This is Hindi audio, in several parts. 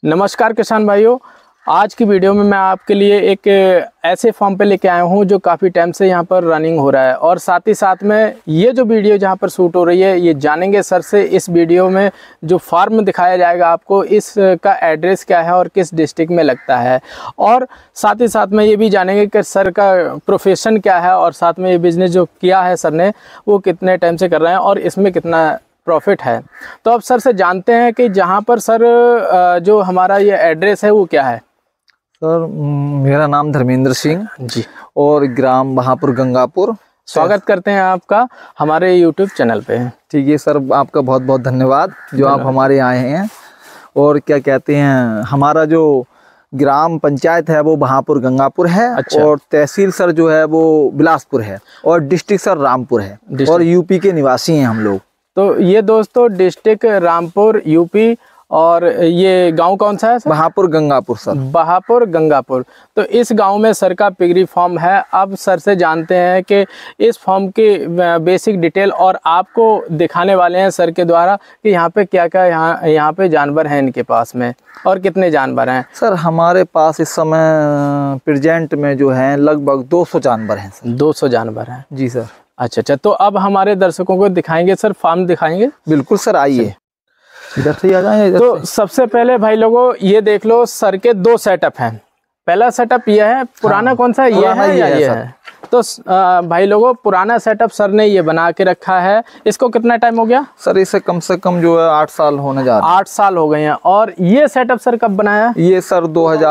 नमस्कार किसान भाइयों, आज की वीडियो में मैं आपके लिए एक ऐसे फार्म पे लेके आया हूँ जो काफ़ी टाइम से यहाँ पर रनिंग हो रहा है। और साथ ही साथ में ये जो वीडियो जहाँ पर शूट हो रही है ये जानेंगे सर से इस वीडियो में जो फार्म दिखाया जाएगा आपको, इसका एड्रेस क्या है और किस डिस्ट्रिक्ट में लगता है। और साथ ही साथ में ये भी जानेंगे कि सर का प्रोफेशन क्या है और साथ में ये बिज़नेस जो किया है सर ने वो कितने टाइम से कर रहे हैं और इसमें कितना प्रॉफिट है। तो अब सर से जानते हैं कि जहाँ पर सर जो हमारा ये एड्रेस है वो क्या है। सर मेरा नाम धर्मेंद्र सिंह जी और ग्राम बहापुर गंगापुर। स्वागत करते हैं आपका हमारे यूट्यूब चैनल पे। ठीक है सर, आपका बहुत बहुत धन्यवाद जो आप हमारे आए हैं। और क्या कहते हैं, हमारा जो ग्राम पंचायत है वो बहापुर गंगापुर है। अच्छा। और तहसील सर जो है वो बिलासपुर है और डिस्ट्रिक्ट सर रामपुर है और यूपी के निवासी हैं हम लोग। तो ये दोस्तों डिस्ट्रिक्ट रामपुर यूपी, और ये गांव कौन सा है सर? बहापुर गंगापुर सर। बहापुर गंगापुर। तो इस गांव में सर का पिगरी फार्म है। अब सर से जानते हैं कि इस फार्म की बेसिक डिटेल और आपको दिखाने वाले हैं सर के द्वारा कि यहाँ पे क्या क्या यहाँ पे जानवर हैं इनके पास में और कितने जानवर हैं। सर हमारे पास इस समय प्रेजेंट में जो है लगभग 200 जानवर हैं सर। 200 जानवर हैं जी सर। अच्छा, तो अब हमारे दर्शकों को दिखाएंगे सर, फार्म दिखाएंगे। बिल्कुल सर, आइए इधर से आ जाए। तो सबसे पहले भाई लोगों ये देख लो, सर के 2 सेटअप हैं। पहला सेटअप ये है, पुराना कौन सा ये है या ये है? तो भाई लोगों पुराना सेटअप सर ने ये बना के रखा है। इसको कितना टाइम हो गया सर? इसे कम से कम जो है 8 साल होने जा रहे हैं। 8 साल हो गए हैं। और ये सेटअप सर कब बनाया? ये सर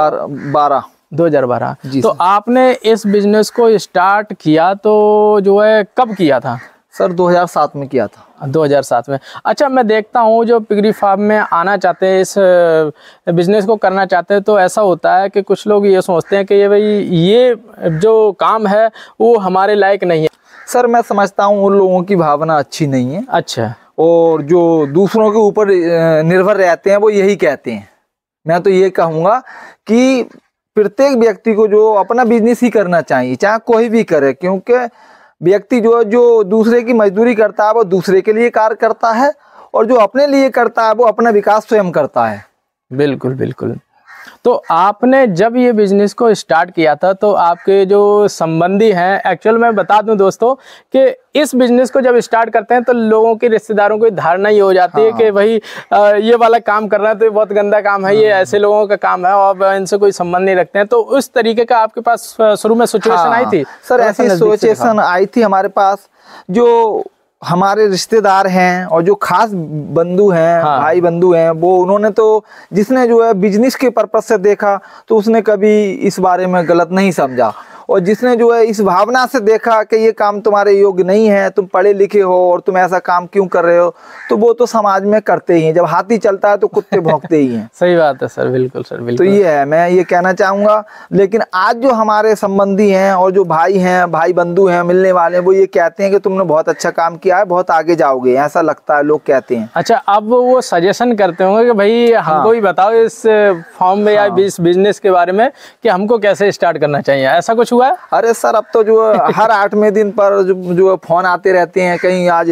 2012। जी तो आपने इस बिजनेस को स्टार्ट किया तो जो है कब किया था सर? 2007 में किया था। 2007 में। अच्छा, मैं देखता हूँ जो पिगरी फार्म में आना चाहते हैं, इस बिजनेस को करना चाहते हैं, तो ऐसा होता है कि कुछ लोग ये सोचते हैं कि ये भाई ये जो काम है वो हमारे लायक नहीं है। सर मैं समझता हूँ उन लोगों की भावना अच्छी नहीं है। अच्छा। और जो दूसरों के ऊपर निर्भर रहते हैं वो यही कहते हैं। मैं तो ये कहूँगा कि प्रत्येक व्यक्ति को जो अपना बिजनेस ही करना चाहिए, चाहे कोई भी करे, क्योंकि व्यक्ति जो दूसरे की मजदूरी करता है वो दूसरे के लिए कार्य करता है और जो अपने लिए करता है वो अपना विकास स्वयं करता है। बिल्कुल बिल्कुल। तो आपने जब ये बिजनेस को स्टार्ट किया था तो आपके जो संबंधी हैं, एक्चुअल मैं बता दूं दोस्तों कि इस बिजनेस को जब स्टार्ट करते हैं तो लोगों के रिश्तेदारों को धारणा ये हो जाती है कि भाई ये वाला काम कर रहा है तो ये बहुत गंदा काम है, ये ऐसे लोगों का काम है और इनसे कोई संबंध नहीं रखते हैं। तो उस तरीके का आपके पास शुरू में सिचुएशन आई थी? सर ऐसी सिचुएशन आई थी हमारे पास। जो हमारे रिश्तेदार हैं और जो खास बंधु हैं, भाई बंधु हैं, वो उन्होंने तो जिसने जो है बिजनेस के पर्पज से देखा तो उसने कभी इस बारे में गलत नहीं समझा। और जिसने जो है इस भावना से देखा कि ये काम तुम्हारे योग्य नहीं है, तुम पढ़े लिखे हो और तुम ऐसा काम क्यों कर रहे हो, तो वो तो समाज में करते ही हैं। जब हाथी चलता है तो कुत्ते भौंकते ही हैं। सही बात है सर, बिल्कुल सर, बिल्कुल। तो ये है, मैं ये कहना चाहूँगा। लेकिन आज जो हमारे संबंधी हैं और जो भाई हैं, भाई बंधु हैं, मिलने वाले हैं, वो ये कहते हैं कि तुमने बहुत अच्छा काम किया है, बहुत आगे जाओगे, ऐसा लगता है, लोग कहते हैं। अच्छा, अब वो सजेशन करते होंगे कि भाई हमको भी बताओ इस फॉर्म में या इस बिजनेस के बारे में कि हमको कैसे स्टार्ट करना चाहिए, ऐसा कुछ हुआ है? अरे सर अब तो जो हर 8वें दिन पर जो फोन आते रहते हैं। कहीं आज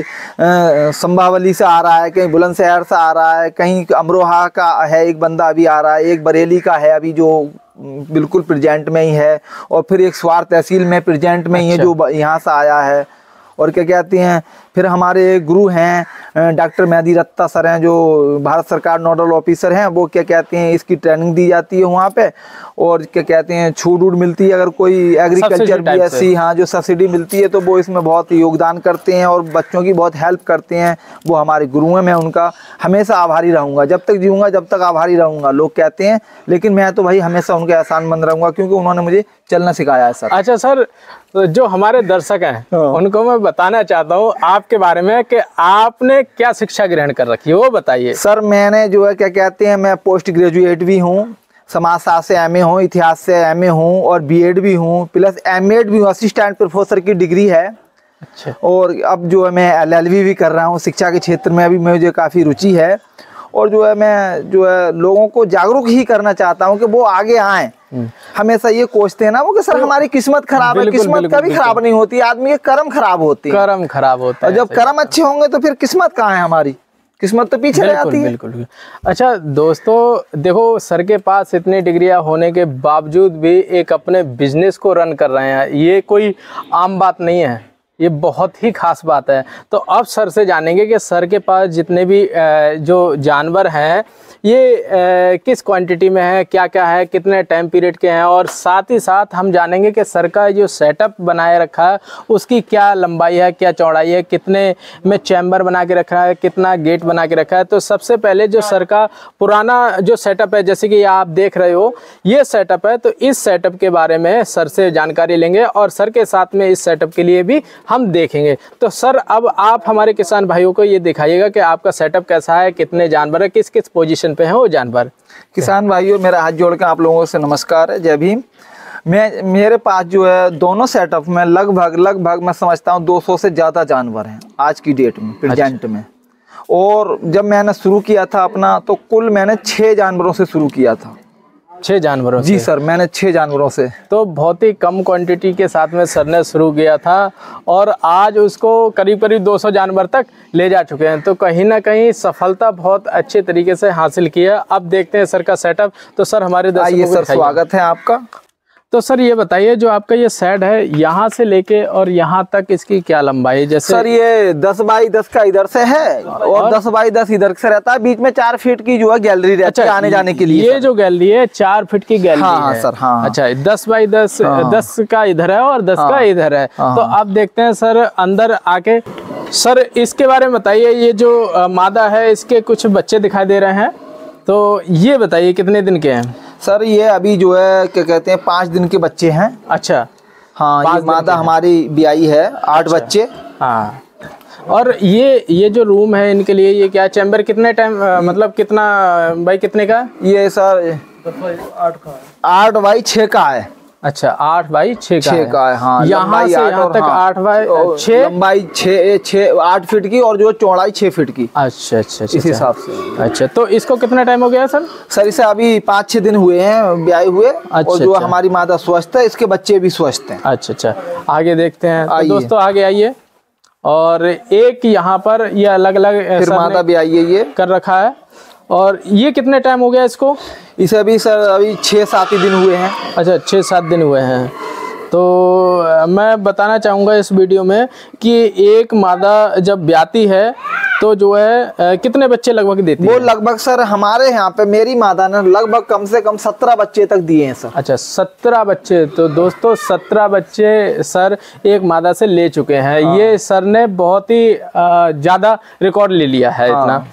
संभावली से आ रहा है, कहीं बुलंदशहर से आ रहा है, कहीं अमरोहा का है एक बंदा अभी आ रहा है, एक बरेली का है अभी जो बिल्कुल प्रेजेंट में ही है, और फिर एक स्वार तहसील में प्रेजेंट में ही है जो यहाँ से आया है। और क्या कहते हैं, फिर हमारे गुरु हैं डॉक्टर मेहदी रत्ता सर हैं जो भारत सरकार नोडल ऑफिसर हैं। वो क्या कहते हैं इसकी ट्रेनिंग दी जाती है वहाँ पे, और क्या कहते हैं छूट वूट मिलती है अगर कोई एग्रीकल्चर BSc जो सब्सिडी मिलती है तो वो इसमें बहुत योगदान करते हैं और बच्चों की बहुत हेल्प करते हैं। वो हमारे गुरु हैं, मैं उनका हमेशा आभारी रहूँगा, जब तक जीऊँगा जब तक आभारी रहूँगा। लोग कहते हैं लेकिन मैं तो भाई हमेशा उनके एहसानमंद रहूँगा क्योंकि उन्होंने मुझे चलना सिखाया है सर। अच्छा सर, तो जो हमारे दर्शक हैं उनको मैं बताना चाहता हूँ आपके बारे में कि आपने क्या शिक्षा ग्रहण कर रखी है, वो बताइए। सर मैंने जो है क्या कहते हैं, मैं पोस्ट ग्रेजुएट भी हूँ, समाजशास्त्र से MA हूँ, इतिहास से MA हूँ और BEd भी हूँ, प्लस MEd भी हूँ, असिस्टेंट प्रोफेसर की डिग्री है। अच्छा। और अब जो है मैं LLB भी कर रहा हूँ। शिक्षा के क्षेत्र में अभी मुझे काफ़ी रुचि है और जो है मैं जो है लोगों को जागरूक ही करना चाहता हूँ कि वो आगे आएँ। हमेशा ये कोसते हैं ना वो कि सर हमारी किस्मत खराब है। किस्मत कभी खराब नहीं होती, आदमी के कर्म खराब होते हैं। कर्म खराब होता है। और जब कर्म अच्छे होंगे तो फिर किस्मत कहाँ है हमारी? किस्मत तो पीछे रह जाती है। बिल्कुल। अच्छा दोस्तों देखो, सर के पास इतनी डिग्रियां होने के बावजूद भी एक अपने बिजनेस को रन कर रहे हैं, ये कोई आम बात नहीं है, ये बहुत ही खास बात है। तो अब सर से जानेंगे कि सर के पास जितने भी जो जानवर हैं ये किस क्वांटिटी में है, क्या क्या है, कितने टाइम पीरियड के हैं, और साथ ही साथ हम जानेंगे कि सर का जो सेटअप बनाए रखा है उसकी क्या लंबाई है, क्या चौड़ाई है, कितने में चैम्बर बना के रखा है, कितना गेट बना के रखा है। तो सबसे पहले जो सर का पुराना जो सेटअप है, जैसे कि आप देख रहे हो ये सेटअप है, तो इस सेटअप के बारे में सर से जानकारी लेंगे और सर के साथ में इस सेटअप के लिए भी हम देखेंगे। तो सर अब आप हमारे किसान भाइयों को ये दिखाइएगा कि आपका सेटअप कैसा है, कितने जानवर है, किस किस पोजीशन पे है वो जानवर। किसान भाइयों, मेरा हाथ जोड़ के आप लोगों से नमस्कार है, जय भीम। मेरे पास जो है दोनों सेटअप में लगभग मैं समझता हूँ 200 से ज़्यादा जानवर हैं आज की डेट में, प्रेजेंट में। और जब मैंने शुरू किया था अपना, तो कुल मैंने 6 जानवरों से शुरू किया था। 6 जानवरों से? जी सर, मैंने 6 जानवरों से। तो बहुत ही कम क्वांटिटी के साथ में सर ने शुरू किया था और आज उसको करीब 200 जानवर तक ले जा चुके हैं। तो कहीं ना कहीं सफलता बहुत अच्छे तरीके से हासिल किया। अब देखते हैं सर का सेटअप। तो सर हमारे दर्शकों को सर स्वागत है आपका। तो सर ये बताइए, जो आपका ये शेड है यहाँ से लेके और यहाँ तक इसकी क्या लंबाई है? जैसे सर ये 10 बाई 10 का इधर से है और 10 बाई 10 इधर से रहता है। बीच में 4 फीट की जो है गैलरी रहती है आने जाने के लिए। ये जो गैलरी है 4 फीट की गैलरी है सर। हाँ। अच्छा, 10 बाई 10 10 का इधर है और 10 का इधर है। तो अब देखते हैं सर अंदर आके। सर इसके बारे में बताइए, ये जो मादा है इसके कुछ बच्चे दिखाई दे रहे हैं, तो ये बताइए कितने दिन के हैं? सर ये अभी जो है क्या कहते हैं 5 दिन के बच्चे हैं। अच्छा हाँ, ये मादा हमारी ब्याई है। 8 बच्चे। हाँ। और ये जो रूम है इनके लिए, ये क्या चैम्बर कितने टाइम मतलब कितना बाई कितने का? ये सर 8 बाई 6 का है। अच्छा 8 बाई 6 का है। हाँ, यहाँ से यहाँ तक 8 बाई 6, लंबाई 8 फीट की और जो चौड़ाई 6 फीट की। अच्छा, इस हिसाब से। अच्छा, तो इसको कितना टाइम हो गया सर? सर इसे अभी 5-6 दिन हुए हैं ब्याए हुए। और जो हमारी मादा स्वस्थ है, इसके बच्चे भी स्वस्थ हैं। अच्छा, आगे देखते हैं। तो दोस्तों आगे आइए। और एक यहाँ पर ये अलग अलग मादा ब्याई है ये कर रखा है। और ये कितने टाइम हो गया इसको? इसे अभी सर अभी 6-7 ही दिन हुए हैं। अच्छा 6-7 दिन हुए हैं। तो मैं बताना चाहूँगा इस वीडियो में कि एक मादा जब ब्याती है तो जो है कितने बच्चे लगभग देती है? वो लगभग सर हमारे यहाँ पे मेरी मादा ने लगभग कम से कम 17 बच्चे तक दिए हैं सर। अच्छा 17 बच्चे। तो दोस्तों 17 बच्चे सर एक मादा से ले चुके हैं। ये सर ने बहुत ही ज़्यादा रिकॉर्ड ले लिया है।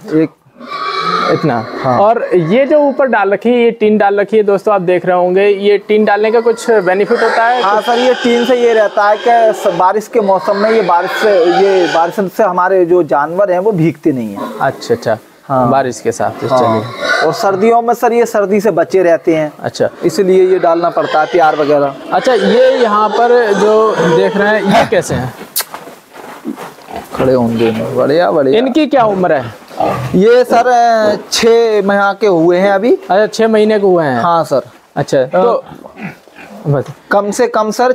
इतना। हाँ। और ये जो ऊपर डाल रखी है, ये टीन डाल रखी है दोस्तों, आप देख रहे होंगे, ये टीन डालने का कुछ बेनिफिट होता है? हाँ सर, ये टीन से ये रहता है कि बारिश के मौसम में ये बारिश से हमारे जो जानवर हैं वो भीगते नहीं है। अच्छा। हाँ। बारिश के साथ। चलिए। और सर्दियों में सर ये सर्दी से बचे रहते हैं। अच्छा, इसलिए ये डालना पड़ता है, प्यार वगैरह। अच्छा, ये यहाँ पर जो देख रहे हैं ये कैसे हैं? खड़े होंगे। बढ़िया। इनकी क्या उम्र है? ये सर 6 महीने के हुए हैं अभी। अच्छा 6 महीने के हुए हैं। हाँ सर। अच्छा, तो कम से कम सर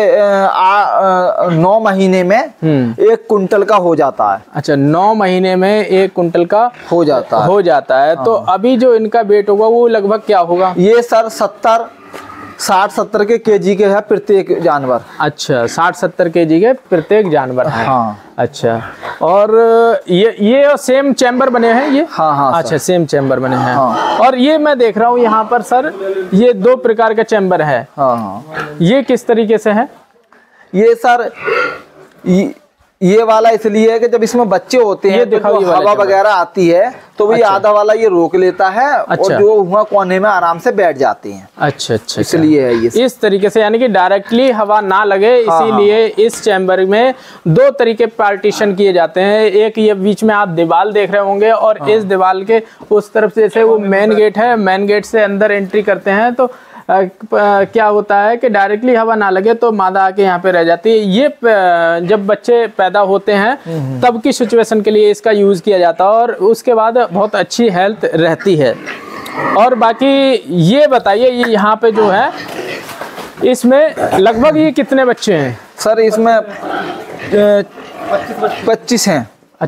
9 महीने में 1 कुंटल का हो जाता है। अच्छा 9 महीने में 1 कुंटल का हो जाता है। तो अभी जो इनका वेट होगा वो लगभग क्या होगा? ये सर 60-70 के केजी के है प्रत्येक जानवर। अच्छा 60-70 केजी के प्रत्येक जानवर है। हाँ। अच्छा, और ये सेम चैम्बर बने हैं ये? हाँ। अच्छा सेम चैम्बर बने हैं। हाँ। और ये मैं देख रहा हूँ यहाँ पर सर ये 2 प्रकार का चैम्बर है। हाँ। ये किस तरीके से है? ये सर ये वाला इसलिए है कि जब इसमें बच्चे होते हैं तो हवा वगैरह आती है तो वो आधा वाला ये रोक लेता है। और जो हुआ कोने में आराम से बैठ जाते हैं। अच्छा, इसलिए है ये इस तरीके से, यानी कि डायरेक्टली हवा ना लगे, इसीलिए इस चैम्बर में 2 तरीके पार्टीशन किए जाते हैं। एक ये बीच में आप दीवार देख रहे होंगे और इस दीवार के उस तरफ से जैसे वो मेन गेट है, मेन गेट से अंदर एंट्री करते हैं तो क्या होता है कि डायरेक्टली हवा ना लगे तो मादा आके यहाँ पे रह जाती है। ये जब बच्चे पैदा होते हैं तब की सिचुएशन के लिए इसका यूज़ किया जाता है और उसके बाद बहुत अच्छी हेल्थ रहती है। और बाकी ये बताइए, ये यहाँ पे जो है इसमें लगभग ये कितने बच्चे हैं? सर इसमें 25 हैं। अच्छा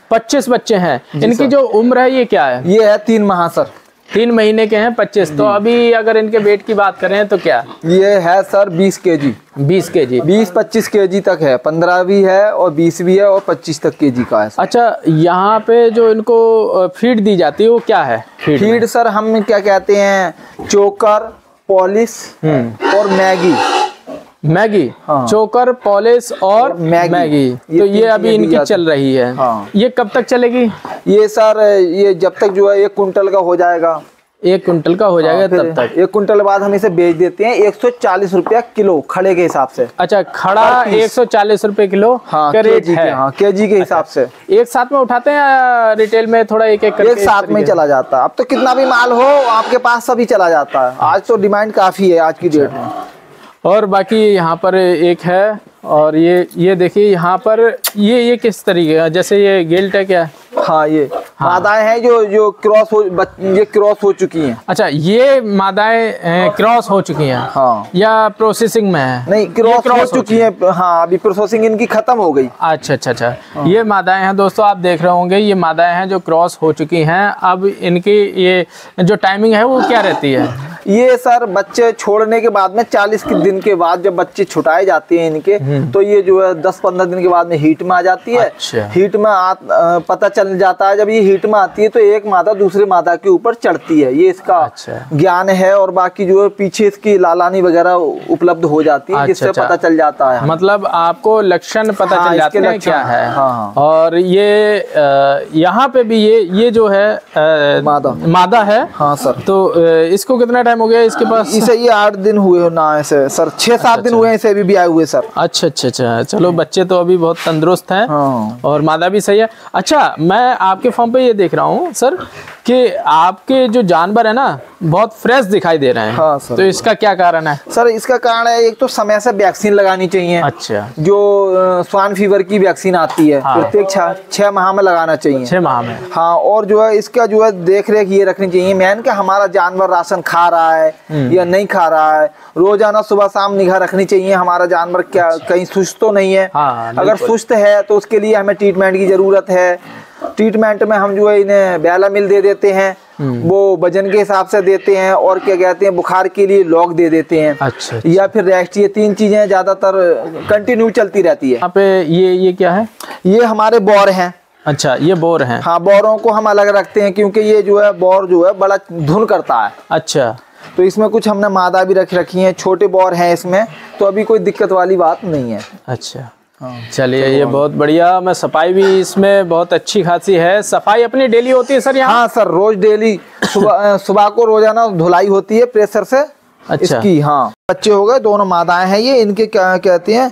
25 बच्चे हैं। इनकी जो उम्र है ये क्या है? ये है 3 माह सर। 3 महीने के हैं 25। तो अभी अगर इनके वेट की बात करें तो क्या ये है सर 20 kg। 20 kg, 20-25 kg तक है, 15 भी है और 20 भी है और 25 तक kg का है। अच्छा, यहाँ पे जो इनको फीड दी जाती है वो क्या है? फीड सर हम क्या कहते हैं, चोकर, पॉलिश और मैगी। मैगी, हाँ। चोकर, पॉलिश और मैगी। तो ये अभी इनकी चल रही है। हाँ। ये कब तक चलेगी? ये सर ये जब तक जो है 1 कुंटल का हो जाएगा। 1 कुंटल का हो जाएगा तब तक। 1 कुंटल बाद हम इसे बेच देते हैं 140 रुपया किलो खड़े के हिसाब से। अच्छा, खड़ा 140 रुपए किलो का रेट है। हाँ, केजी के हिसाब से। एक साथ में उठाते हैं या रिटेल में थोड़ा एक करके? एक साथ में चला जाता है। अब तो कितना भी माल हो आपके पास सभी चला जाता है। आज तो डिमांड काफी है आज की डेट में। और बाकी यहाँ पर एक है, और ये देखिए यहाँ पर ये किस तरीके का, जैसे ये गिल्ट है क्या? हाँ, ये मादाएं हैं जो क्रॉस हो चुकी हैं। अच्छा, ये मादाएं क्रॉस हो चुकी हैं। हाँ। या प्रोसेसिंग में है? नहीं, क्रॉस हो चुकी हैं। हाँ, अभी प्रोसेसिंग इनकी खत्म हो गई। अच्छा। ये मादाएं हैं दोस्तों, आप देख रहे होंगे ये मादाएं हैं जो क्रॉस हो चुकी हैं। अब इनकी ये जो टाइमिंग है वो क्या रहती है? ये सर बच्चे छोड़ने के बाद में 40 दिन के बाद जब बच्चे छुटाए जाते हैं इनके, तो ये जो है 10-15 दिन के बाद में हीट में आ जाती है। अच्छा। हीट में पता चल जाता है। जब ये हीट में आती है तो एक मादा दूसरे मादा के ऊपर चढ़ती है। ये इसका ज्ञान है। और बाकी जो है पीछे इसकी लालानी वगैरह उपलब्ध हो जाती है, जिससे पता चल जाता है। मतलब आपको लक्षण पता चल जाते हैं क्या है। हाँ। और ये यहाँ पे भी ये जो है मादा है। हाँ सर। तो इसको कितना टाइम हो गया इसके पास? इसे ये 8 दिन हुए हो ना ऐसे सर, 6-7 दिन हुए इसे भी आए हुए सर। अच्छा। चलो, बच्चे तो अभी बहुत तंदुरुस्त हैं। हाँ। और मादा भी सही है। अच्छा, मैं आपके फार्म पे ये देख रहा हूँ सर कि आपके जो जानवर है ना बहुत फ्रेश दिखाई दे रहे हैं। हाँ सर। तो इसका क्या कारण है? सर इसका कारण है, एक तो समय से वैक्सीन लगानी चाहिए। अच्छा। जो स्वाइन फीवर की वैक्सीन आती है, हाँ। प्रत्येक 6 माह में लगाना चाहिए। 6 माह में। हाँ। और जो है इसका जो है देख रेख ये रखनी चाहिए मैन कि हमारा जानवर राशन खा रहा है या नहीं खा रहा है। रोजाना सुबह शाम निगाह रखनी चाहिए हमारा जानवर क्या कहीं सुस्त तो नहीं है। हाँ, अगर सुस्त है तो उसके लिए हमें ट्रीटमेंट की जरूरत है। ट्रीटमेंट में हम जो है इन्हें बेलामिल दे देते हैं, वो वजन के हिसाब से देते हैं। और क्या कहते हैं, बुखार के लिए लॉग दे देते हैं। अच्छा। या फिर रेस्ट। ये 3 चीजें ज्यादातर कंटिन्यू चलती रहती है। यहाँ पे ये क्या है? ये हमारे बोर हैं। अच्छा, ये बोर हैं। हाँ, बोरों को हम अलग रखते हैं क्योंकि ये जो है बोर जो है बड़ा धुन करता है। अच्छा। तो इसमें कुछ हमने मादा भी रखी है, छोटे बोर हैं इसमें, तो अभी कोई दिक्कत वाली बात नहीं है। अच्छा। चलिए, ये बहुत बढ़िया। मैं सफाई भी इसमें बहुत अच्छी खासी है। सफाई अपनी डेली होती है सर यहाँ? हाँ सर, रोज डेली सुबह को रोजाना धुलाई होती है प्रेशर से। अच्छा। इसकी हाँ बच्चे हो गए, दोनों मादाएं हैं ये। इनके क्या कहते हैं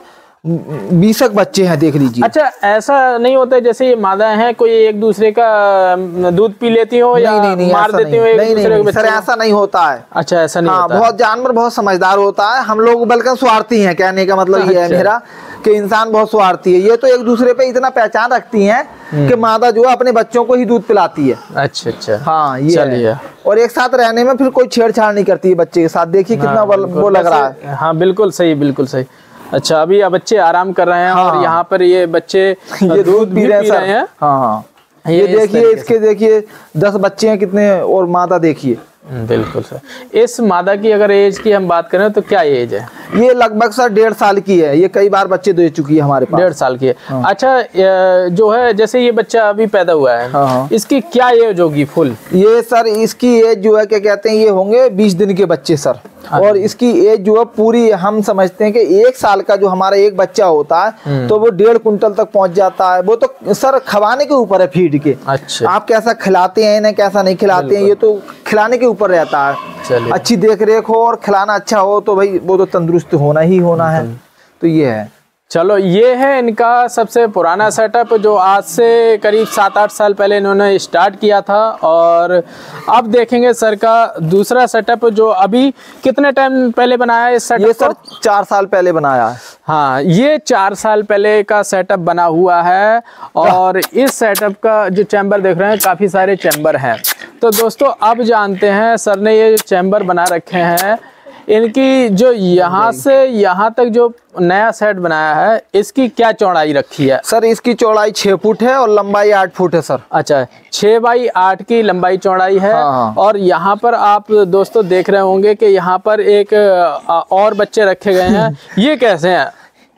20 बच्चे हैं, देख लीजिए। अच्छा, ऐसा नहीं होता जैसे ये मादा हैं कोई एक दूसरे का दूध पी लेती हो या नहीं, मार देती हो एक दूसरे को? सर ऐसा नहीं होता है। अच्छा, ऐसा नहीं होता। बहुत जानवर बहुत समझदार होता है। हम लोग बल्कि स्वार्थी हैं, कहने का मतलब ये है मेरा कि इंसान बहुत स्वार्थी है। ये तो एक दूसरे पे इतना पहचान रखती हैं कि मादा जो है अपने बच्चों को ही दूध पिलाती है। अच्छा। हाँ, ये चलिए। और एक साथ रहने में फिर कोई छेड़छाड़ नहीं करती है बच्चे के साथ। देखिए कितना वो लग रहा है। हाँ, बिल्कुल सही। अच्छा, अभी बच्चे आराम कर रहे हैं। हाँ। और यहाँ पर ये बच्चे ये दूध पी रहे हैं। हाँ। ये देखिए इसके देखिए 10 बच्चे हैं कितने, और मादा देखिए। बिल्कुल सर। इस मादा की अगर एज की हम बात करें तो क्या एज है? ये लगभग सर 1.5 साल की है। ये कई बार बच्चे दे चुकी है हमारे पास। 1.5 साल की है। हाँ। अच्छा, जो है जैसे ये बच्चा अभी पैदा हुआ है। हाँ। इसकी क्या एज होगी फुल? ये सर इसकी एज जो है क्या कहते हैं, ये होंगे 20 दिन के बच्चे सर। और इसकी एज जो है पूरी हम समझते हैं कि 1 साल का जो हमारा एक बच्चा होता है तो वो 1.5 कुंटल तक पहुंच जाता है। वो तो सर खवाने के ऊपर है, फीड के। अच्छा। आप कैसा खिलाते हैं इन्हें, कैसा नहीं खिलाते हैं, ये तो खिलाने के ऊपर रहता है। अच्छी देख रेख हो और खिलाना अच्छा हो तो भाई वो तो तंदुरुस्त होना ही होना है। तो ये है। चलो, ये है इनका सबसे पुराना सेटअप जो आज से करीब 7-8 साल पहले इन्होंने स्टार्ट किया था। और अब देखेंगे सर का दूसरा सेटअप जो अभी कितने टाइम पहले बनाया है इस सेटअप? ये सर 4 साल पहले बनाया है। हाँ, ये 4 साल पहले का सेटअप बना हुआ है। और इस सेटअप का जो चैम्बर देख रहे हैं, काफ़ी सारे चैम्बर हैं। तो दोस्तों अब जानते हैं, सर ने ये चैम्बर बना रखे हैं इनकी जो यहाँ से यहाँ तक जो नया सेट बनाया है, इसकी क्या चौड़ाई रखी है? सर इसकी चौड़ाई 6 फुट है और लंबाई 8 फुट है सर। अच्छा, 6 बाई 8 की लंबाई चौड़ाई है। हाँ। और यहाँ पर आप दोस्तों देख रहे होंगे कि यहाँ पर एक और बच्चे रखे गए हैं। ये कैसे हैं?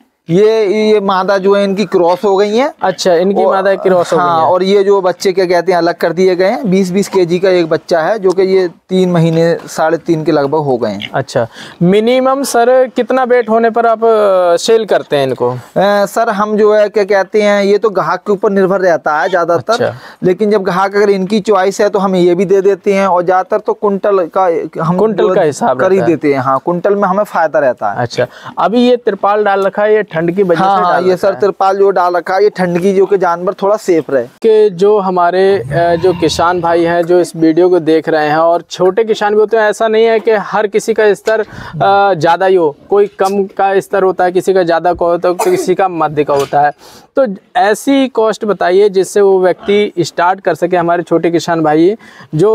ये मादा जो है इनकी क्रॉस हो गई है। अच्छा, इनकी मादा क्रॉस हो गई है। और ये जो बच्चे क्या कहते हैं अलग कर दिए गए हैं। 20-20 केजी का एक बच्चा है जो कि ये 3 महीने 3.5 के लगभग हो गए हैं। अच्छा, मिनिमम सर कितना वेट होने पर आप सेल करते हैं इनको? सर हम जो है क्या कहते हैं, ये तो ग्राहक के ऊपर निर्भर रहता है ज्यादातर। अच्छा। लेकिन जब ग्राहक अगर इनकी चॉइस है तो हम ये भी दे देते हैं, और ज्यादातर तो कुंटल का हम कुंटल का हिसाब कर ही देते हैं। हाँ, कुंटल में हमें फायदा रहता है। अच्छा, अभी ये तिरपाल डाल रखा है, ये ठंड की वजह से डाल ये सर तिरपाल जो डाल रखा है ये ठंड की, जो कि जानवर थोड़ा सेफ रहे। कि जो हमारे जो किसान भाई हैं जो इस वीडियो को देख रहे हैं, और छोटे किसान भी होते हैं, ऐसा नहीं है कि हर किसी का स्तर ज़्यादा ही हो, कोई कम का स्तर होता है, किसी का ज़्यादा का होता है, तो किसी का मध्य का होता है। तो ऐसी कॉस्ट बताइए जिससे वो व्यक्ति स्टार्ट कर सके, हमारे छोटे किसान भाई जो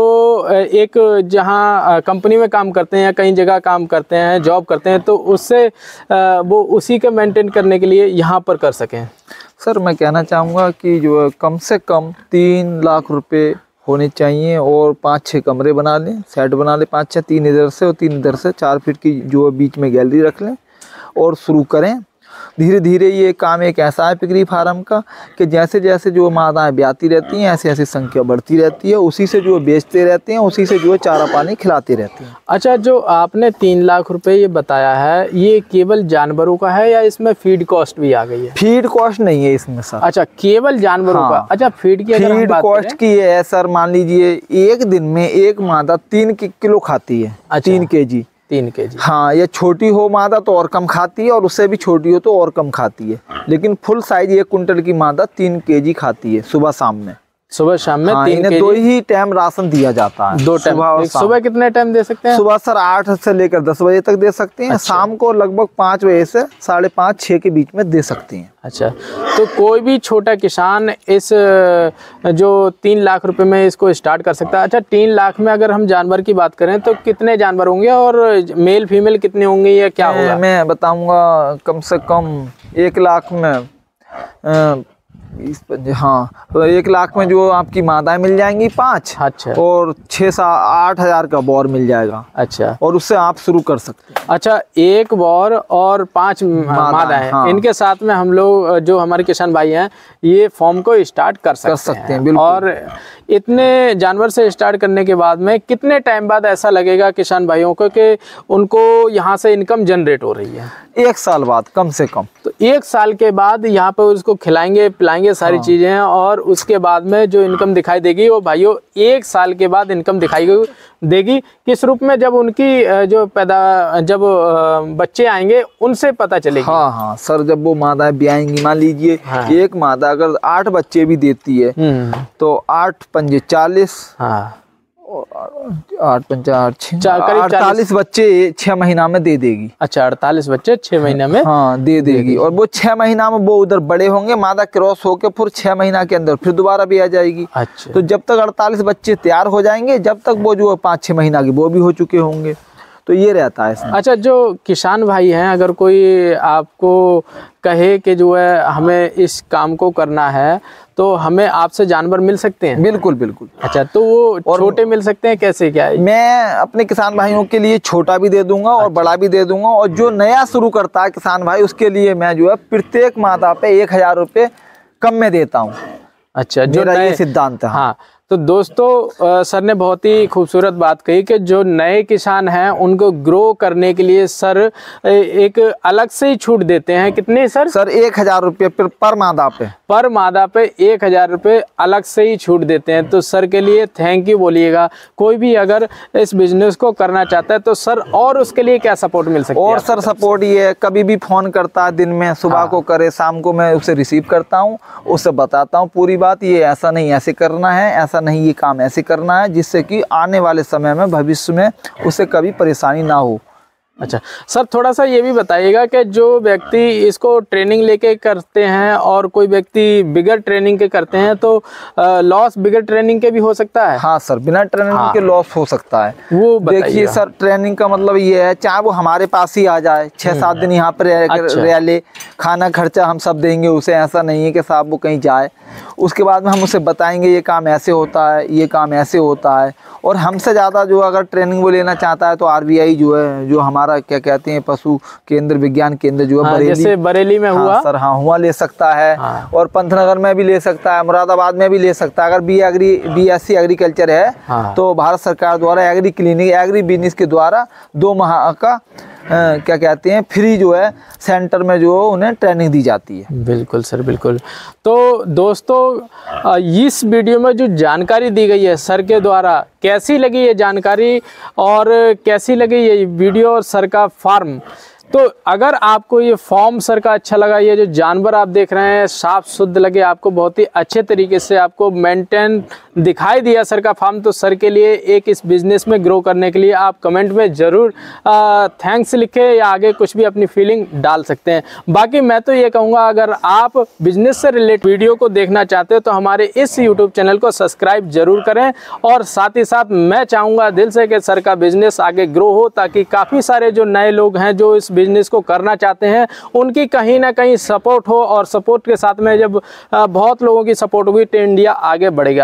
एक जहाँ कंपनी में काम करते हैं या कहीं जगह काम करते हैं, जॉब करते हैं, तो उससे वो उसी का मेंटेन करने के लिए यहाँ पर कर सकें। सर मैं कहना चाहूँगा कि जो कम से कम 3 लाख रुपए होने चाहिए, और 5-6 कमरे बना लें, सेट बना लें 5-6, 3 इधर से और 3 इधर से, 4 फीट की जो बीच में गैलरी रख लें और शुरू करें। धीरे धीरे ये काम एक ऐसा है पिगरी फार्म का कि जैसे जैसे जो मादाएं ब्याती रहती हैं ऐसे ऐसे संख्या बढ़ती रहती है, उसी से जो बेचते रहते हैं, उसी से जो चारा पानी खिलाते रहते हैं। अच्छा, जो आपने 3 लाख रुपए ये बताया है, ये केवल जानवरों का है या इसमें फीड कॉस्ट भी आ गई है? फीड कॉस्ट नहीं है इसमें सर। अच्छा, केवल जानवरों का। अच्छा, फीड की अगर हम बात कॉस्ट की है सर, मान लीजिए एक दिन में एक मादा 3 किलो खाती है। अच्छा, 3 केजी। 3 केजी। हाँ, ये छोटी हो मादा तो और कम खाती है, और उससे भी छोटी हो तो और कम खाती है। लेकिन फुल साइज 1 कुंटल की मादा 3 केजी खाती है सुबह शाम में। सुबह शाम में 3 केजी। 2 ही टाइम राशन दिया जाता है। 2 टाइम। सुबह कितने टाइम दे सकते हैं? सुबह सर 8 से लेकर 10 बजे तक दे सकते हैं। अच्छा। शाम को लगभग 5 बजे से 5:30-6 के बीच में दे सकते हैं। अच्छा, तो कोई भी छोटा किसान इस जो 3 लाख रुपए में इसको स्टार्ट कर सकता है। अच्छा, 3 लाख में अगर हम जानवर की बात करें तो कितने जानवर होंगे और मेल फीमेल कितने होंगे या क्या होगा? मैं बताऊंगा कम से कम 1 लाख में हाँ, तो 1 लाख में जो आपकी मादाएं मिल जाएंगी 5। अच्छा। और 6-8 हज़ार का बॉर मिल जाएगा। अच्छा, और उससे आप शुरू कर सकते हैं। अच्छा, 1 बॉर और 5 मादाएं। हाँ। इनके साथ में हम लोग जो हमारे किसान भाई हैं ये फॉर्म को स्टार्ट कर सकते हैं। बिल्कुल। और इतने जानवर से स्टार्ट करने के बाद में कितने टाइम बाद ऐसा लगेगा किसान भाइयों को कि उनको यहाँ से इनकम जनरेट हो रही है? 1 साल बाद कम से कम। तो 1 साल के बाद यहाँ पर उसको खिलाएंगे पिलाएंगे सारी चीजें, और उसके बाद में जो इनकम दिखाई देगी वो भाइयों 1 साल के बाद इनकम दिखाई देगी। किस रूप में? जब उनकी जब बच्चे आएंगे उनसे पता चलेगी। हाँ सर, जब वो मादाएं ब्याएंगी, मान लीजिए एक मादा अगर 8 बच्चे भी देती है तो 8 पंजे 40। हाँ, 8 पंजा 8 48 बच्चे 6 महीना में दे देगी। अच्छा, 48 बच्चे 6 महीने में दे देगी। और वो 6 महीना में वो उधर बड़े होंगे, मादा क्रॉस होके फिर 6 महीना के अंदर फिर दोबारा भी आ जाएगी। अच्छा, तो जब तक 48 बच्चे तैयार हो जाएंगे, जब तक वो जो 5-6 महीना की वो भी हो चुके होंगे, तो ये रहता है इसमें। अच्छा, जो किसान भाई हैं, अगर कोई आपको कहे कि जो है हमें इस काम को करना है तो हमें आपसे जानवर मिल सकते हैं? बिल्कुल बिल्कुल। अच्छा, तो वो छोटे मिल सकते हैं, कैसे क्या है? मैं अपने किसान भाइयों के लिए छोटा भी दे दूंगा और बड़ा भी दे दूंगा, और जो नया शुरू करता है किसान भाई उसके लिए मैं जो है प्रत्येक मादा पे 1,000 रुपये कम में देता हूँ। अच्छा, जो नए सिद्धांत है। हाँ, तो दोस्तों सर ने बहुत ही खूबसूरत बात कही कि जो नए किसान हैं उनको ग्रो करने के लिए सर एक अलग से ही छूट देते हैं। कितने सर? सर 1,000 रुपये पर मादा पे। पर मादा पे 1,000 रुपये अलग से ही छूट देते हैं। तो सर के लिए थैंक यू बोलिएगा। कोई भी अगर इस बिजनेस को करना चाहता है तो सर और उसके लिए क्या सपोर्ट मिल सकता है? और सर सपोर्ट ये है, कभी भी फ़ोन करता है, दिन में सुबह को करे, शाम को मैं उसे रिसीव करता हूँ, उससे बताता हूँ पूरी बात, ये ऐसा नहीं ऐसे करना है, ऐसा नहीं ये काम ऐसे करना है, जिससे कि आने वाले समय में भविष्य में उसे कभी परेशानी ना हो। अच्छा सर, थोड़ा सा ये भी बताइएगा कि जो व्यक्ति इसको ट्रेनिंग लेके करते हैं और कोई व्यक्ति बिगर ट्रेनिंग के करते हैं तो लॉस बिगर ट्रेनिंग के भी हो सकता है? हाँ सर, बिना ट्रेनिंग के लॉस हो सकता है। वो देखिए सर, ट्रेनिंग का मतलब ये है, चाहे वो हमारे पास ही आ जाए, 6-7 दिन यहाँ पर रह ले, खाना खर्चा हम सब देंगे उसे, ऐसा नहीं है कि साहब वो कहीं जाए। उसके बाद में हम उसे बताएंगे ये काम ऐसे होता है, ये काम ऐसे होता है। और हमसे ज़्यादा जो अगर ट्रेनिंग वो लेना चाहता है तो RBI जो है, जो हमारा क्या कहते हैं पशु केंद्र विज्ञान केंद्र जो है, हाँ, बरेली, जैसे बरेली में हुआ सर, हाँ हुआ ले सकता है। हाँ। और पंतनगर में भी ले सकता है, मुरादाबाद में भी ले सकता है। अगर BSc एग्रीकल्चर है हाँ। तो भारत सरकार द्वारा एग्री क्लिनिक, एग्री बिजनेस के द्वारा 2 माह का क्या कहते हैं फ्री जो है सेंटर में जो उन्हें ट्रेनिंग दी जाती है। बिल्कुल सर, बिल्कुल। तो दोस्तों, इस वीडियो में जो जानकारी दी गई है सर के द्वारा, कैसी लगी ये जानकारी और कैसी लगी ये वीडियो और सर का फार्म? तो अगर आपको ये फॉर्म सर का अच्छा लगा, ये जो जानवर आप देख रहे हैं साफ शुद्ध लगे आपको, बहुत ही अच्छे तरीके से आपको मेंटेन दिखाई दिया सर का फार्म, तो सर के लिए एक इस बिज़नेस में ग्रो करने के लिए आप कमेंट में ज़रूर थैंक्स लिखें या आगे कुछ भी अपनी फीलिंग डाल सकते हैं। बाकी मैं तो ये कहूँगा, अगर आप बिजनेस से रिलेटेड वीडियो को देखना चाहते हो तो हमारे इस यूट्यूब चैनल को सब्सक्राइब जरूर करें। और साथ ही साथ मैं चाहूँगा दिल से कि सर का बिज़नेस आगे ग्रो हो, ताकि काफ़ी सारे जो नए लोग हैं जो इस बिजनेस को करना चाहते हैं उनकी कहीं ना कहीं सपोर्ट हो, और सपोर्ट के साथ में जब बहुत लोगों की सपोर्ट होगी तो इंडिया आगे बढ़ेगा।